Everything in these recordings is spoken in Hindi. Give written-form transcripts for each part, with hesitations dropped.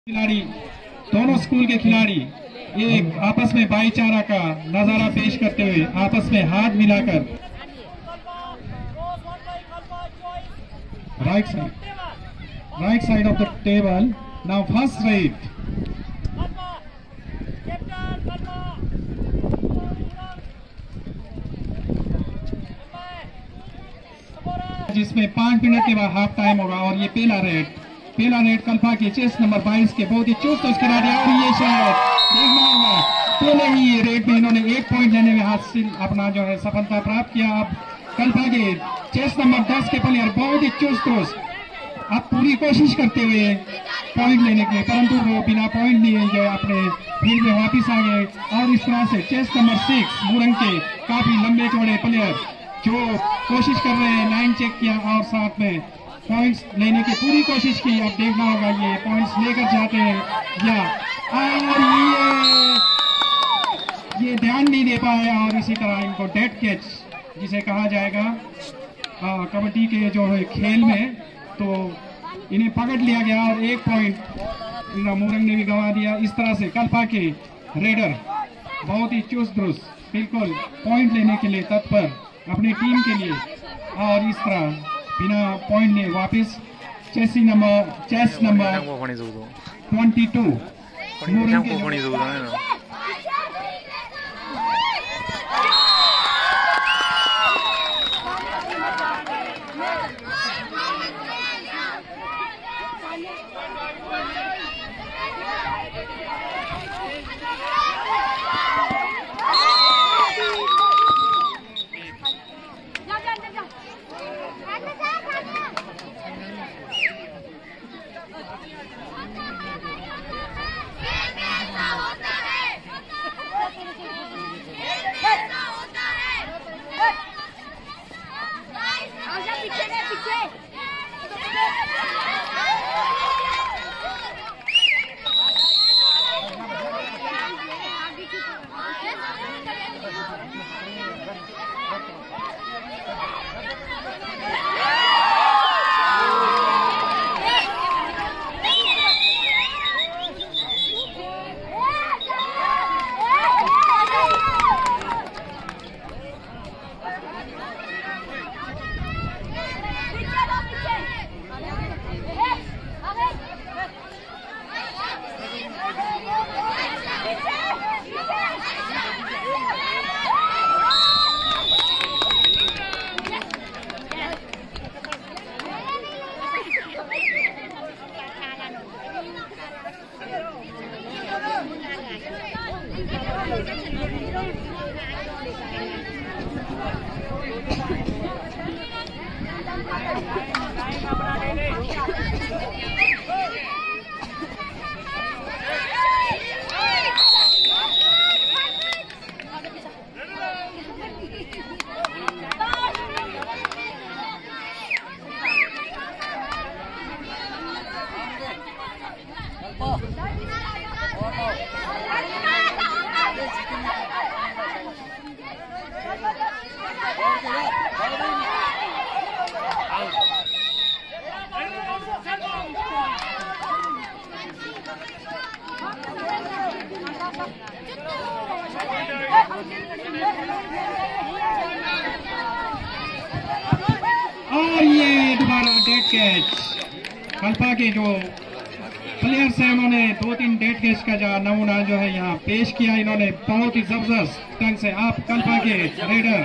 खिलाड़ी, दोनों स्कूल के खिलाड़ी एक आपस में भाईचारा का नजारा पेश करते हुए आपस में हाथ मिलाकर right side of the table. Now first right, जिसमें 5 मिनट के बाद हाफ टाइम होगा और ये पहला रेड कल्पा के चेस नंबर 22 के बहुत ही चुस्त खिलाड़ी और ये शायद देखना होगा पहले ही रेड में इन्होंने 1 पॉइंट लेने में हासिल अपना जो है सफलता प्राप्त किया। अब कल्पा के चेस नंबर 10 के प्लेयर बहुत ही चुस्त अब पूरी कोशिश करते हुए पॉइंट लेने के लिए, परंतु वो बिना पॉइंट लिए जो अपने फील्ड में वापिस आ गए। और इस तरह से चेस नंबर 6 मुरंग के काफी लंबे चौड़े प्लेयर जो कोशिश कर रहे हैं, लाइन चेक किया और साथ में पॉइंट्स लेने की पूरी कोशिश की। अब देखना होगा ये पॉइंट्स लेकर जाते हैं या और ये ध्यान नहीं दे पाए और इसी तरह इनको डेड कैच जिसे कहा जाएगा कबड्डी के जो है खेल में, तो इन्हें पकड़ लिया गया और 1 पॉइंट मुरंग ने भी गंवा दिया। इस तरह से कल्पा के रेडर बहुत ही चुस्त दुरुस्त बिल्कुल पॉइंट लेने के लिए तत्पर अपनी टीम के लिए, और इस तरह बिना पॉइंट लिए वापस चेस नंबर 22 मुरंग के और ये दोबारा डेड कैच। कल्पा के जो प्लेयर्स हैं उन्होंने 2-3 डेड कैच का जो नमूना जो है यहाँ पेश किया इन्होंने बहुत ही जबरदस्त ढंग से। आप कल्पा के रेडर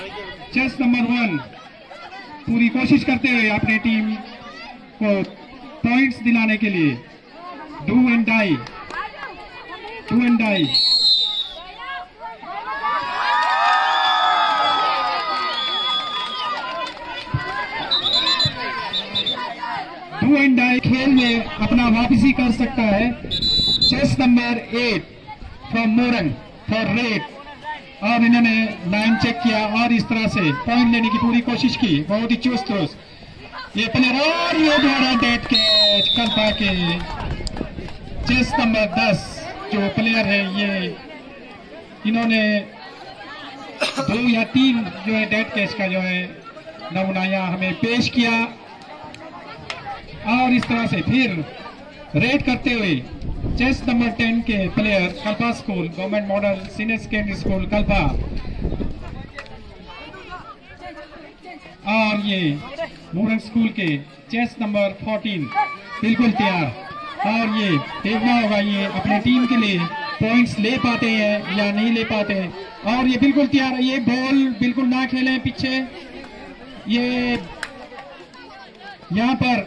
चेस नंबर 1 पूरी कोशिश करते हुए अपने टीम को पॉइंट्स दिलाने के लिए डू एंड डाई खेल में अपना वापसी कर सकता है। Chest number 8 from Moorang for raid, और इन्होंने लाइन चेक किया और इस तरह से पॉइंट लेने की पूरी कोशिश की, बहुत ही चुस्त ये प्लेयर। और ये द्वारा डेड कैच कल्पा के चेस नंबर 10 जो प्लेयर है ये इन्होंने 2 या 3 जो है डेड कैच का जो है नमूना यहाँ हमें पेश किया। और इस तरह से फिर रेड करते हुए चेस नंबर 10 के player Kalpa school government model senior secondary school Kalpa. और ये मूरंग स्कूल के चेस नंबर 14 बिल्कुल तैयार। और ये देखना होगा ये अपने टीम के लिए पॉइंट्स ले पाते हैं या नहीं ले पाते। और ये बिल्कुल तैयार है, ये बॉल बिल्कुल ना खेलें पीछे, ये यहाँ पर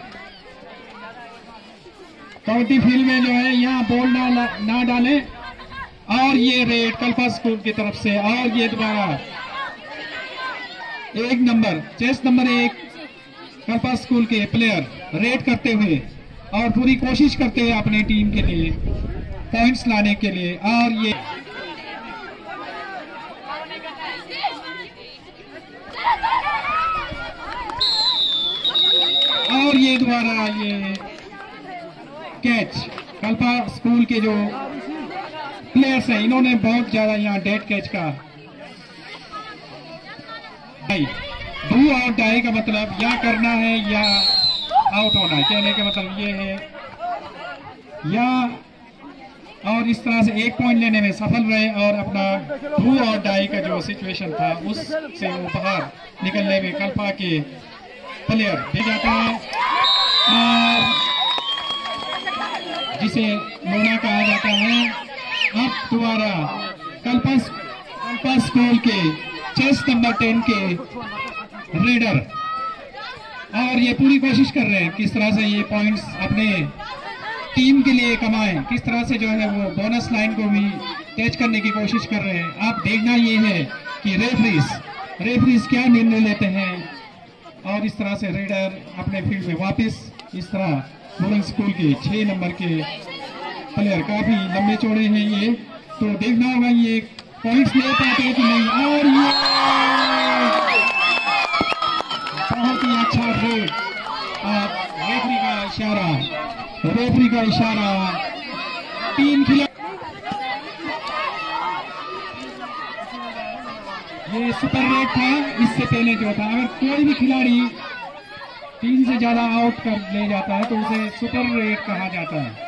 कबड्डी फील्ड में जो है यहाँ बॉल ना डालें। और ये रेड कल्पा स्कूल की तरफ से। और ये दोबारा एक number chest number 1 Kalpa school के प्लेयर रेड करते हुए और पूरी कोशिश करते हैं अपनी टीम के लिए पॉइंट्स लाने के लिए। और ये दोबारा ये कैच कल्पा स्कूल के जो प्लेयर्स हैं इन्होंने बहुत ज्यादा यहाँ डेड कैच का डू और डाई का मतलब या करना है या आउट होना है, कहने का मतलब ये है या। और इस तरह से एक पॉइंट लेने में सफल रहे और अपना डू और डाई का जो सिचुएशन था उससे वो बाहर निकलने में कल्पा के प्लेयर दे जाता है। और जिसे लोना कहा जाता है। अब दोबारा कल्पा स्कूल के चेस नंबर 10 के रेडर और ये पूरी कोशिश कर रहे हैं किस तरह से ये पॉइंट्स अपने टीम के लिए कमाएं, किस तरह से जो है वो बोनस लाइन को भी कैच करने की कोशिश कर रहे हैं। आप देखना ये है कि रेफरीज क्या निर्णय लेते हैं। और इस तरह से रेडर अपने फील्ड में वापस इस तरह मूरंग स्कूल के 6 नंबर के प्लेयर काफी लंबे चौड़े हैं ये, तो देखना होगा ये पॉइंट्स ले पाते हैं कि नहीं। और ये बहुत ही अच्छा रेड, रेफरी का इशारा 3 खिलाड़ी। ये सुपर रेड था इससे पहले जो था, अगर कोई भी खिलाड़ी 3 से ज्यादा आउट कर ले जाता है तो उसे सुपर रेड कहा जाता है।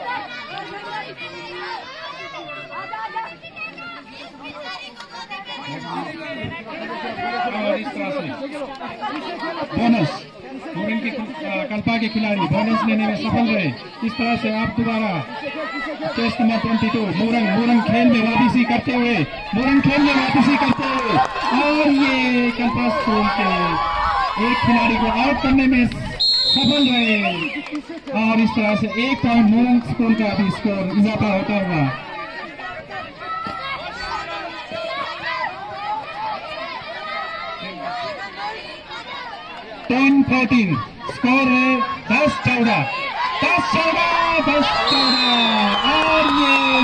और इस तरह से बोनस कल्पा के खिलाड़ी बोनस लेने में सफल रहे। इस तरह से आप दोबारा टेस्ट नंबर 22 मूरंग खेल में वापसी करते हुए और ये कल्पा स्कूल के एक खिलाड़ी को आउट करने में सफल रहे। और इस तरह से 1 पॉइंट मूरंग स्कूल का भी स्कोर इजाफा होता हुआ। स्कोर है 10-14 और ये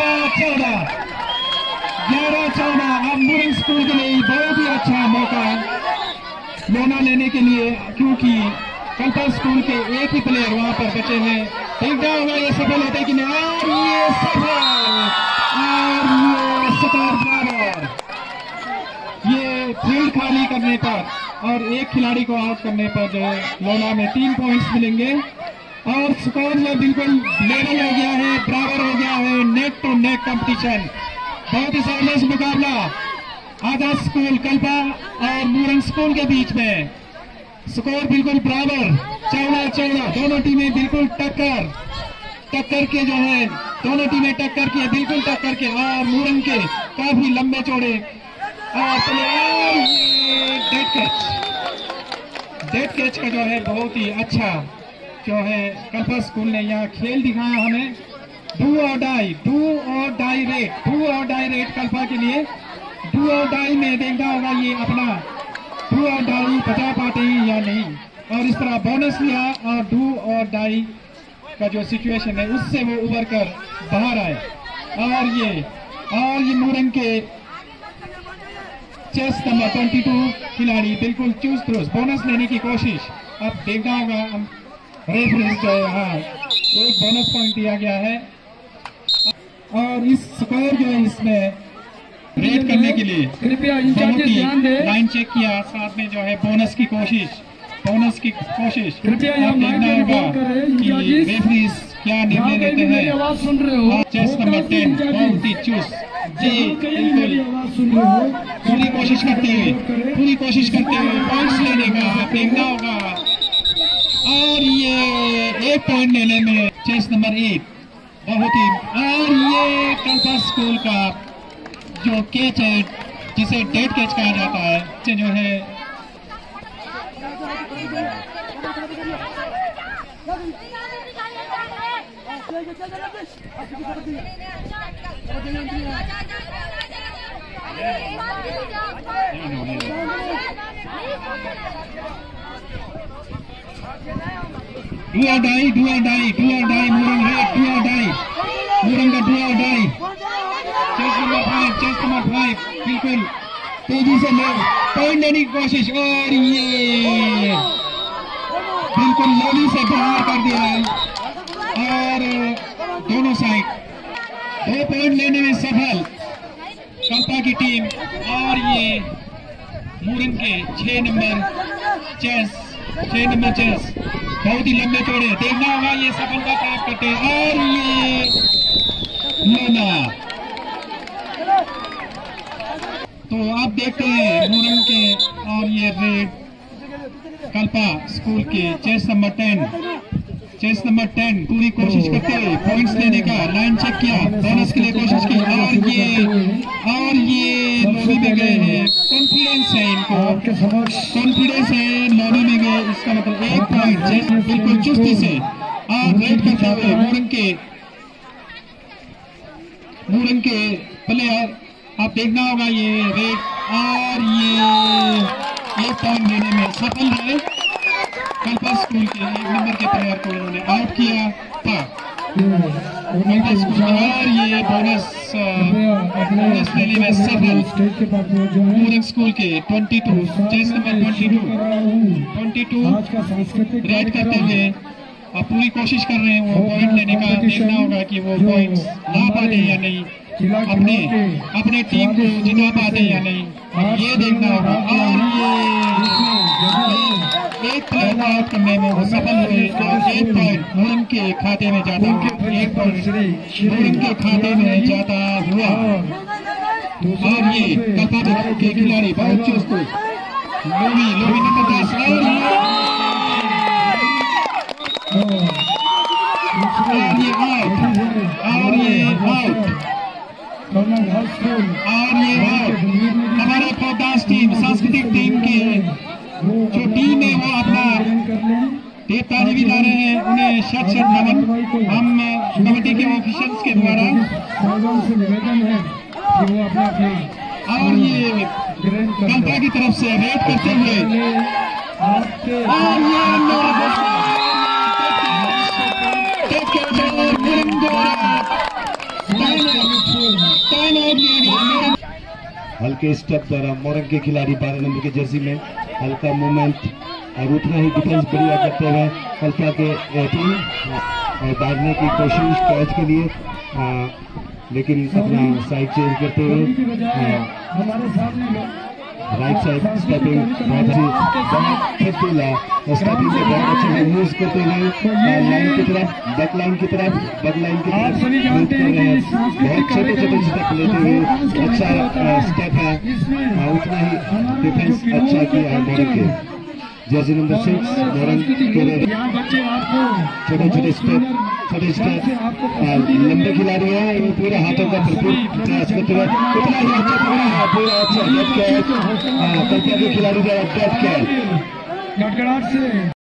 11-14। अब मूरंग स्कूल के लिए बहुत ही अच्छा मौका लोना लेने के लिए, क्योंकि कल्पा स्कूल के एक ही प्लेयर वहां पर बचे हैं। देखना होगा ये सफल होते कि नहीं। और ये सफल, और ये स्कोर बराबर। ये फील्ड खाली करने पर और एक खिलाड़ी को आउट करने पर जो है लोना में 3 पॉइंट्स मिलेंगे। और स्कोर जो बिल्कुल लेवल हो गया है, बराबर हो गया है। नेक टू नेक कंपटीशन, बहुत ही जबरदस्त मुकाबला आदर्श स्कूल कल्पा और मूरंग स्कूल के बीच में। स्कोर बिल्कुल बराबर 14-14। दोनों टीमें बिल्कुल टक्कर के जो है दोनों टीमें टक्कर की है, बिल्कुल टक्कर के। और मूरंग के काफी लंबे चौड़े और डेड कैच का जो है बहुत ही अच्छा जो है कल्पा स्कूल ने यहाँ खेल दिखाया हमें। डू और डाई रेट कल्पा के लिए। डू और डाई में देखना होगा ये अपना डू और डाई बचा पाते हैं या नहीं। और इस तरह बोनस लिया और डू और डाई का जो सिचुएशन है उससे वो उभर कर बाहर आए। और ये मूरंग के चेस नंबर 22 खिलाड़ी बिल्कुल चुस्त दुरुस्त बोनस लेने की कोशिश। अब देखना होगा रेफरीज जो यहाँ एक बोनस पॉइंट दिया गया है। और इस स्कोर जो है इसमें रेड करने के लिए कृपया लाइन चेक किया, साथ में जो है बोनस की कोशिश। कृपया आप देखना होगा कि रेफरीज क्या निर्णय लेते हैं। आवाज सुन रहे हो, चेस नंबर 10 बहुत ही चुस्त जी, बिल्कुल पूरी कोशिश करते हुए पॉइंट्स लेने का देखना होगा। और ये एक पॉइंट लेने में चेस नंबर 8 बहुत ही, और ये कल्पा स्कूल का जो कैच है जिसे डेड कैच कहा जाता है, जो है डू और डाई मूरंग रेड, डू और डाई मूरंग का डू और डाई। चेस नंबर 5 बिल्कुल तेजी से ले पॉइंट लेने की कोशिश, और ये बिल्कुल लोनी से बाहर कर दिया है। और दोनों साइड 2 पॉइंट लेने में सफल कल्पा की टीम। और ये मूरंग के 6 नंबर चेस बहुत ही लंबे चौड़े, देखना होगा ये सफलता प्राप्त करते हैं। और ये लोना, तो आप देखते हैं मूरंग के और ये रेड कल्पा स्कूल के चेस नंबर 10 पूरी कोशिश करते हुए पॉइंट्स लेने का, लाइन चेक किया, बोनस के लिए कोशिश की, और ये लोनी में गए हैं। कॉन्फिडेंस है इनको, कॉन्फिडेंस है, लोनी में गए, इसका मतलब 1 पॉइंट बिल्कुल चुस्ती से। और रेड करते हुए मूरंग के प्लेयर, आप देखना होगा ये रेड, और ये 1 पॉइंट लेने में सफल है। कल्पा स्कूल के 1 नंबर के प्लेयर को उन्होंने आउट किया था कल्पा स्कूल, और ये बोनस लेने में सफल मूरंग स्कूल के 22 चेस नंबर 22 रेड करते हुए आप पूरी कोशिश कर रहे हैं वो पॉइंट लेने का। देखना होगा कि वो पॉइंट्स ला पाते या नहीं, अपने टीम को जिता पाते या नहीं, ये देखना होगा। और ये 1 पॉइंट आउट करने में वो सफल हुए, और 1 पॉइंट मूरंग के खाते में जाता, 1 पॉइंट मूरंग के खाते में जाता हुआ। और ये कल्पा के खिलाड़ी बहुत चुस्त, लोमी नंबर 10, और ये हमारे पोदास टीम, सांस्कृतिक टीम के जो टीम है वो अपना देवताजी भी ला रहे हैं, उन्हें शत नमन हम कमेटी के ऑफिशियल्स के द्वारा। और ये कल्पा की तरफ से रेड करते हुए, और हल्के स्टेप द्वारा मोरंग के खिलाड़ी 12 नंबर की जर्सी में हल्का मूवमेंट और उतना ही डिफेंस बढ़िया करते हुए कल्पा के टीम और भागने की कोशिश कैच के लिए, लेकिन अपना साइड चेंज करते हुए राइट साइड स्टेपिंग बहुत अच्छे यूज करते हुए लाइन की तरफ बैक लाइन की तरफ मूव कर रहे हैं। बहुत छोटे स्टेप लेते हुए अच्छा स्टेप है, उतना ही डिफेंस अच्छा किया है मोरंग के जर्सी नंबर 6 मोरंग के छोटे स्टेप लंबे खिलाड़ी है, इन पूरे हाथों का भरपूर प्रयास करते हुए उतना ही अच्छा पूरा अच्छा डेथ कैच कल्पा के खिलाड़ी द्वारा डेथ कैच।